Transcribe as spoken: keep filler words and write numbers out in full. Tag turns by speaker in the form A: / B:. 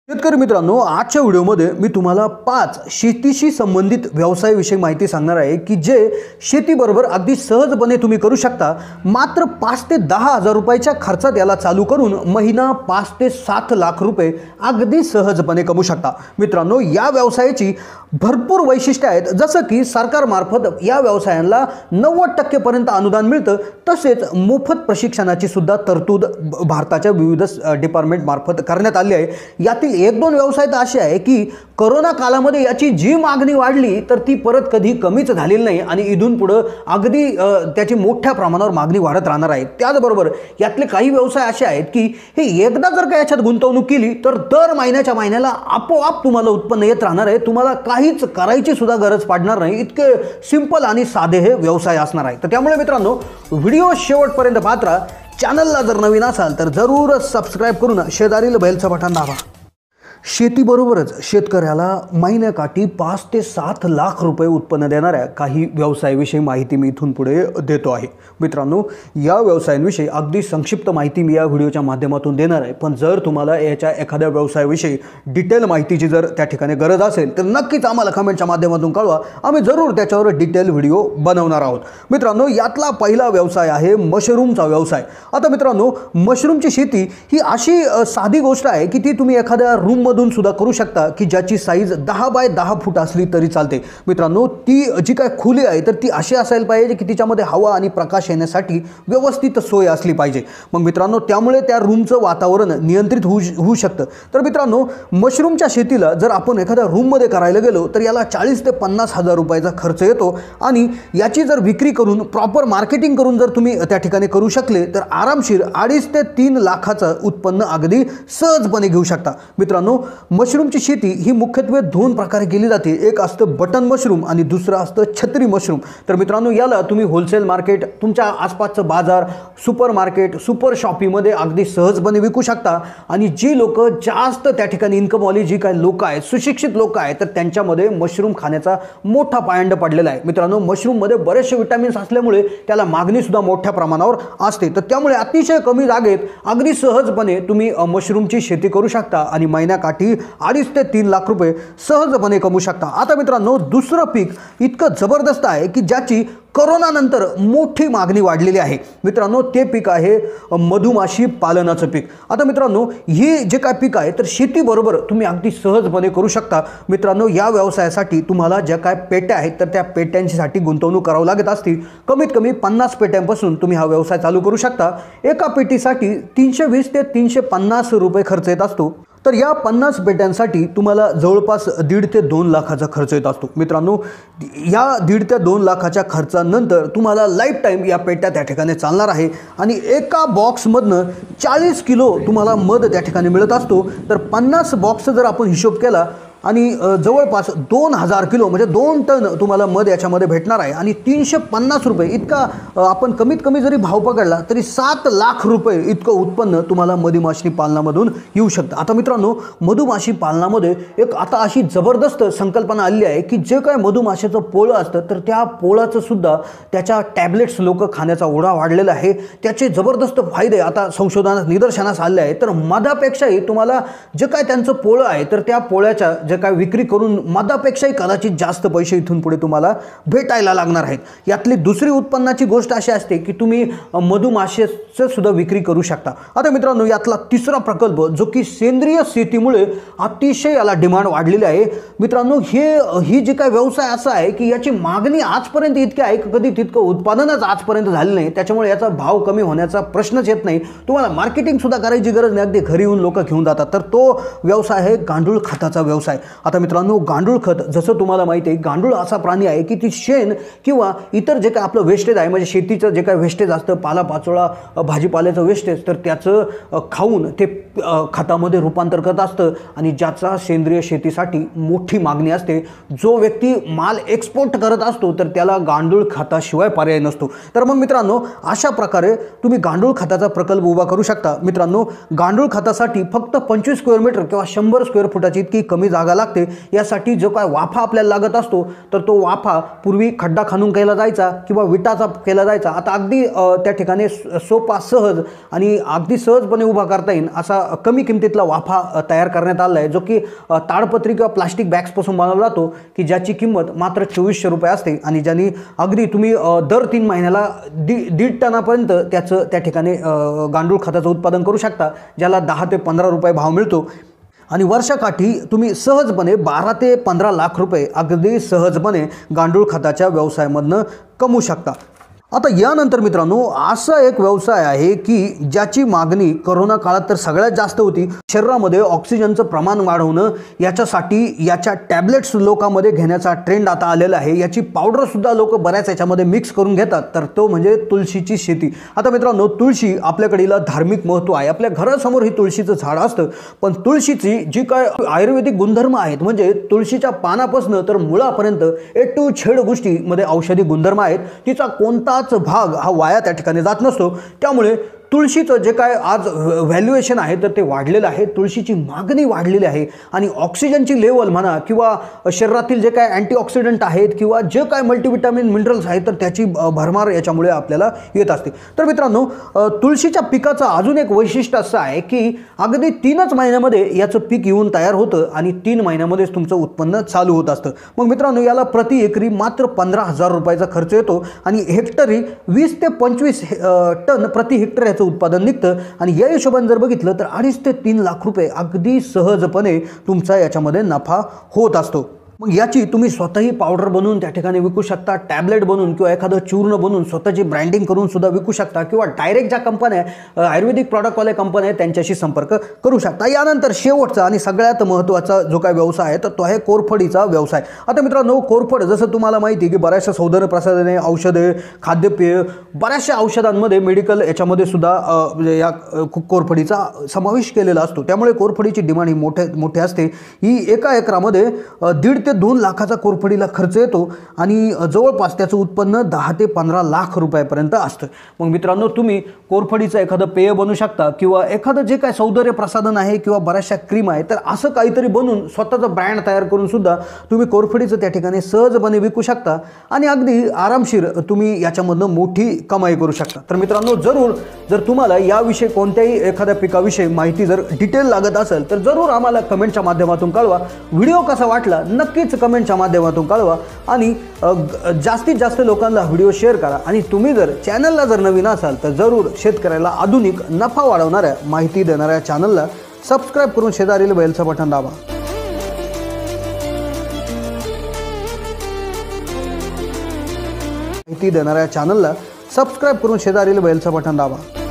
A: शेतकरी मित्रांनो, आजच्या व्हिडिओमध्ये मी तुम्हाला पाच शेतीशी संबंधित व्यवसायाविषयी माहिती सांगणार आहे की जे शेतीबरोबर अगदी सहजपणे तुम्ही करू शकता। मात्र पाच ते दहा हजार रुपयाच्या खर्चात याला चालू करून महिना पाच ते सात लाख रुपये अगदी सहजपणे कमवू शकता। मित्रांनो, या व्यवसायाची भरपूर वैशिष्ट्ये आहेत, जसं की सरकारमार्फत या व्यवसायांना नव्वद टक्के पर्यंत अनुदान मिळतं, तसेच मोफत प्रशिक्षणाची सुद्धा तरतूद भारताच्या विविध डिपार्टमेंट मार्फत करण्यात आली आहे। यातील एक दोन व्यवसाय तर असे आहे की कोरोना काळामध्ये याची जी मागणी वाढली तर ती परत कधी कमीच झालेली नाही आणि इथून पुढे अगदी त्याची मोठ्या प्रमाणावर मागणी वाढत राहणार आहे। त्याचबरोबर यातले काही व्यवसाय असे आहेत की हे एकदा जर का याच्यात गुंतवणूक केली तर दर महिन्याच्या महिन्याला आपोआप तुम्हाला उत्पन्न येत राहणार आहे। तुम्हाला काहीच करायची सुद्धा गरज पडणार नाही, इतके सिंपल आणि साधे हे व्यवसाय असणार आहे। तर त्यामुळे मित्रांनो, व्हिडिओ शेवटपर्यंत पाहत राहा। चॅनलला जर नवीन असाल तर जरूर सबस्क्राइब करून शेजारील बेलचं बटन दाबा। शेतीबरोबरच शेतकऱ्याला महिन्याकाठी पाच ते सात लाख रुपये उत्पन्न देणाऱ्या काही व्यवसायाविषयी माहिती मी इथून पुढे देतो आहे। मित्रांनो, या व्यवसायांविषयी अगदी संक्षिप्त माहिती मी या व्हिडिओच्या माध्यमातून देणार आहे, पण जर तुम्हाला याच्या एखाद्या व्यवसायाविषयी डिटेल माहितीची जर त्या ठिकाणी गरज असेल तर नक्कीच आम्हाला कमेंटच्या माध्यमातून कळवा, आम्ही जरूर त्याच्यावर डिटेल व्हिडिओ बनवणार आहोत। मित्रांनो, यातला पहिला व्यवसाय आहे मशरूमचा व्यवसाय। आता मित्रांनो, मशरूमची शेती ही अशी साधी गोष्ट आहे की ती तुम्ही एखाद्या रूम मधून सुद्धा करू शकता की ज्याची साईज दहा बाय दहा फूट असली तरी चालते। मित्रांनो, ती जी काय खोली आहे तर ती अशी असायला पाहिजे की तिच्यामध्ये हवा आणि प्रकाश येण्यासाठी व्यवस्थित सोय असली पाहिजे। मग मित्रांनो, त्यामुळे त्या रूमचं वातावरण नियंत्रित होऊ होऊ शकतं। तर मित्रांनो, मशरूमच्या शेतीला जर आपण एखाद्या रूममध्ये करायला गेलो तर याला चाळीस ते पन्नास हजार रुपयाचा खर्च येतो आणि याची जर विक्री करून प्रॉपर मार्केटिंग करून जर तुम्ही त्या ठिकाणी करू शकले तर आरामशीर अडीच ते तीन लाखाचं उत्पन्न अगदी सहजपणे घेऊ शकता। मित्रांनो, मशरूमची शेती ही मुख्यत्वे दोन प्रकारे केली जाते, एक असतं बटन मशरूम आणि दुसरं असतं छत्री मशरूम। तर मित्रांनो, याला तुम्ही होलसेल मार्केट, तुमच्या आसपासचं बाजार, सुपर मार्केट, सुपर शॉपीमध्ये अगदी सहजपणे विकू शकता आणि जी लोक जास्त त्या ठिकाणी इन्कमवाली जी काही लोक आहेत, सुशिक्षित लोक आहेत, तर त्यांच्यामध्ये मशरूम खाण्याचा मोठा पायंड पडलेला आहे। मित्रांनो, मशरूममध्ये बरेचसे विटामिन्स असल्यामुळे त्याला मागणी सुद्धा मोठ्या प्रमाणावर असते, तर त्यामुळे अतिशय कमी जागेत अगदी सहजपणे तुम्ही मशरूमची शेती करू शकता आणि महिन्याकाठी अडीच ते तीन लाख रुपये सहजपणे कमवू शकता। आता मित्रांनो, दुसरं पीक इतकं जबरदस्त आहे की ज्याची कोरोना नंतर मोठी मागणी वाढलेली आहे। मित्रांनो, ते पीक आहे मधुमाशी पालनाचं पीक। आता मित्रांनो, हे जे काय पीक आहे तर शेतीबरोबर तुम्ही अगदी सहजपणे करू शकता। मित्रांनो, या व्यवसायासाठी तुम्हाला ज्या काय पेट्या आहेत तर त्या पेट्यांसाठी गुंतवणूक करावी लागत असते। कमीत कमी पन्नास पेट्यांपासून तुम्ही हा व्यवसाय चालू करू शकता। एका पेटीसाठी तीनशे वीस ते तीनशे पन्नास रुपये खर्च येत असतो, तर या पन्नास पेट्यांसाठी तुम्हाला जवळपास दीड ते दोन लाखाचा खर्च येत असतो। मित्रांनो, या दीड ते दोन लाखाच्या खर्चानंतर तुम्हाला लाईफ टाईम या पेट्या त्या ठिकाणी चालणार आहे आणि एका बॉक्समधनं चाळीस किलो तुम्हाला मध त्या ठिकाणी मिळत असतो। तर पन्नास बॉक्स जर आपण हिशोब केला आणि जवळपास दोन हजार किलो म्हणजे दोन टन तुम्हाला मध याच्यामध्ये भेटणार आहे आणि तीनशे पन्नास रुपये इतका आपण कमीत कमी जरी भाव पकडला तरी सात लाख रुपये इतकं उत्पन्न तुम्हाला मधुमाशी पालनामधून येऊ शकतं। आता मित्रांनो, मधुमाशी पालनामध्ये एक आता अशी जबरदस्त संकल्पना आली आहे की जे काय मधुमाशीचं पोळं असतं तर त्या पोळाचं सुद्धा त्याच्या टॅबलेट्स लोक खाण्याचा ओढा वाढलेला आहे। त्याचे जबरदस्त फायदे आता संशोधनात निदर्शनास आले आहेत। तर मधापेक्षाही तुम्हाला जे काय त्यांचं पोळं आहे तर त्या पोळ्याच्या जे काय विक्री करून मधापेक्षाही कदाचित जास्त पैसे इथून पुढे तुम्हाला भेटायला लागणार आहेत। यातली दुसरी उत्पन्नाची गोष्ट अशी असते की तुम्ही मधुमाशीचं सुद्धा विक्री करू शकता। आता मित्रांनो, यातला तिसरा प्रकल्प जो की सेंद्रिय शेतीमुळे अतिशय याला डिमांड वाढलेली आहे। मित्रांनो, हे ही जी काय व्यवसाय असा आहे की याची मागणी आजपर्यंत इतकी आहे की कधी तितकं उत्पादनच आजपर्यंत झालं नाही, त्याच्यामुळे याचा भाव कमी होण्याचा प्रश्नच येत नाही। तुम्हाला मार्केटिंग सुद्धा करायची गरज नाही, अगदी घरी येऊन लोक घेऊन जातात। तर तो व्यवसाय आहे गांडूळ खताचा व्यवसाय। आता मित्रांनो, गांडूळ खत जसं तुम्हाला माहिती आहे, गांडूळ असा प्राणी आहे की ती शेण किंवा इतर जे काय आपलं वेस्टेज आहे, म्हणजे शेतीचं जे काय वेस्टेज असतं, पालापाचोळा, भाजीपाल्याचं वेस्टेज, तर त्याचं खाऊन ते खतामध्ये रूपांतर करत असतं आणि ज्याचा सेंद्रिय शेतीसाठी मोठी मागणी असते। जो व्यक्ती माल एक्सपोर्ट करत असतो तर त्याला गांडूळ खताशिवाय पर्याय नसतो। तर मग मित्रांनो, अशा प्रकारे तुम्ही गांडूळ खताचा प्रकल्प उभा करू शकता। मित्रांनो, गांडूळ खतासाठी फक्त पंचवीस स्क्वेअर मीटर किंवा शंभर स्क्वेअर फुटाची इतकी कमी जागा लागते। यासाठी जो काय वाफा आपल्याला लागत असतो तर तो वाफा पूर्वी खड्डा खणून केला जायचा किंवा विटाचा केला जायचा, आता अगदी त्या ठिकाणी सोपा, सहज आणि अगदी सहजपणे उभा करता येईल असा कमी किमतीतला वाफा अ, तयार करण्यात आला आहे, जो की अ, ताडपत्री किंवा प्लास्टिक बॅग्सपासून बनवला जातो, की ज्याची किंमत मात्र चोवीसशे रुपये असते आणि ज्याने अगदी तुम्ही अ, दर तीन महिन्याला दी दीड टनापर्यंत त्याचं त्या ठिकाणी अ, गांडूळ खताचं उत्पादन करू शकता, ज्याला दहा ते पंधरा रुपये भाव मिळतो आणि वर्षाकाठी तुम्ही सहजपणे बारा ते पंधरा लाख रुपये अगदी सहजपणे गांडूळ खताच्या व्यवसायामधनं कमवू शकता। आता यानंतर मित्रांनो असा एक व्यवसाय आहे की ज्याची मागणी कोरोना काळात तर सगळ्यात जास्त होती। शरीरामध्ये ऑक्सिजनचं प्रमाण वाढवणं याच्यासाठी याच्या टॅबलेट्स लोकांमध्ये घेण्याचा ट्रेंड आता आलेला आहे। याची पावडर सुद्धा लोक बऱ्याच याच्यामध्ये मिक्स करून घेतात, तर तो म्हणजे तुळशीची शेती। आता मित्रांनो तुळशी आपल्याकडील धार्मिक महत्त्व आहे। आपल्या घरासमोर ही तुळशीचं झाड असतं, पण तुळशीची जी काय आयुर्वेदिक गुणधर्म आहेत, म्हणजे तुळशीच्या पानापासून तर मुळापर्यंत ए टू झेड गोष्टीमध्ये औषधी गुणधर्म आहेत। तिचा कोणता भाग हा वाया त्या ठिकाणी जात नसतो। त्यामुळे तुळशीचं जे काय आज व्हॅल्युएशन आहे तर ते वाढलेलं आहे, तुळशीची मागणी वाढलेली आहे आणि ऑक्सिजनची लेवल म्हणा किंवा शरीरातील जे काय अँटीऑक्सिडंट आहेत किंवा जे काय मल्टीविटामिन मिनरल्स आहेत तर त्याची भरमार याच्यामुळे आपल्याला येत असते। तर मित्रांनो तुळशीच्या पिकाचं अजून एक वैशिष्ट्य असं आहे की अगदी तीनच महिन्यामध्ये याचं पीक येऊन तयार होतं आणि तीन महिन्यामध्येच तुमचं उत्पन्न चालू होत असतं। मग मित्रांनो याला प्रति एकरी मात्र पंधरा हजार रुपयाचा खर्च येतो आणि हेक्टरी वीस ते पंचवीस टन प्रति हेक्टर उत्पादन निघतं आणि या हिशोबाने जर बघितलं तर अडीच ते तीन लाख रुपये अगदी सहजपणे तुमचा याच्यामध्ये नफा होत असतो। मग याची तुम्ही स्वतःही पावडर बनवून त्या ठिकाणी विकू शकता, टॅबलेट बनवून किंवा एखादं चूर्ण बनवून स्वतःची ब्रँडिंग करून सुद्धा विकू शकता किंवा डायरेक्ट ज्या कंपन्या आयुर्वेदिक प्रॉडक्टवाल्या कंपन्या आहेत त्यांच्याशी संपर्क करू शकता। यानंतर शेवटचा आणि सगळ्यात महत्त्वाचा जो काय व्यवसाय आहे तर तो आहे कोरफडीचा व्यवसाय। आता मित्रांनो कोरफड जसं तुम्हाला माहिती आहे की बऱ्याचशा सौंदर्य प्रसाधने, औषधे, खाद्यपेय, बऱ्याचशा औषधांमध्ये मेडिकल याच्यामध्ये सुद्धा या कोरफडीचा समावेश केलेला असतो। त्यामुळे कोरफडीची डिमांड ही मोठे मोठी असते। ही एका एकरामध्ये दीड ते दोन लाखाचा कोरफडीला खर्च येतो आणि जवळपास त्याचं उत्पन्न दहा ते पंधरा लाख रुपयापर्यंत असतं। मग मित्रांनो तुम्ही कोरफडीचं एखादं पेय बनवू शकता किंवा एखादं जे काय सौंदर्य प्रसाधन आहे किंवा बऱ्याचशा क्रीम आहे तर असं काहीतरी बनवून स्वतःचा ब्रँड तयार करून सुद्धा तुम्ही कोरफडीचं त्या ठिकाणी सहजपणे विकू शकता आणि अगदी आरामशीर तुम्ही याच्यामधनं मोठी कमाई करू शकता। तर मित्रांनो जरूर जर तुम्हाला याविषयी कोणत्याही एखाद्या पिकाविषयी माहिती जर डिटेल लागत असेल तर जरूर आम्हाला कमेंटच्या माध्यमातून कळवा। व्हिडिओ कसा वाटला नक्कीच कमेंटच्या माध्यमातून कळवा आणि जास्तीत जास्त लोकांना व्हिडिओ शेअर करा आणि तुम्ही जर चॅनलला जर नवीन असाल तर जरूर शेतकऱ्याला आधुनिक नफा वाढवणाऱ्या माहिती देणाऱ्या चॅनलला सबस्क्राइब करून शेजारील बेलचं बटन दाबा। माहिती देणाऱ्या चॅनलला सबस्क्राइब करून शेजारील बेलचं बटन दाबा।